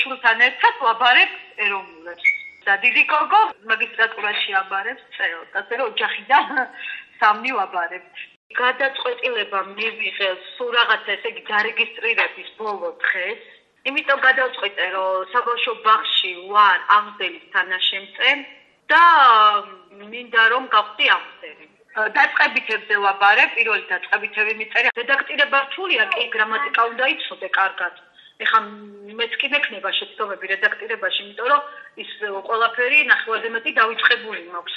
შულთან ერთად ვაბარებ ეროვნულებს. და დიდი გოგო მაგისტრატურაში აბარებს წელს, ასე რომ ოჯახიდან სამნი ვაბარებთ. გადაწყვეტილება მივიღე სულ რაღაცა ესე იგი დარეგისტრირების ბოლო დღეს. იმიტომ გადავწყვიტე, რომ საბავშვო ბაღში ვარ აღზრდილის თანაშემწე და მინდა რომ გავხდი აღზრდილი. დაწყებითებზე ვაბარებ, პირველი დაწყებითები მიწერე. რედაქტირება რთულია, კი გრამატიკა უნდა იცოდე კარგად. ეხლა მეც კი მექნება შეცდომები რედაქტირებაში, იმიტომ რომ ის ყველაფერი ნახევარზე მეტი დავიწყებული მაქვს.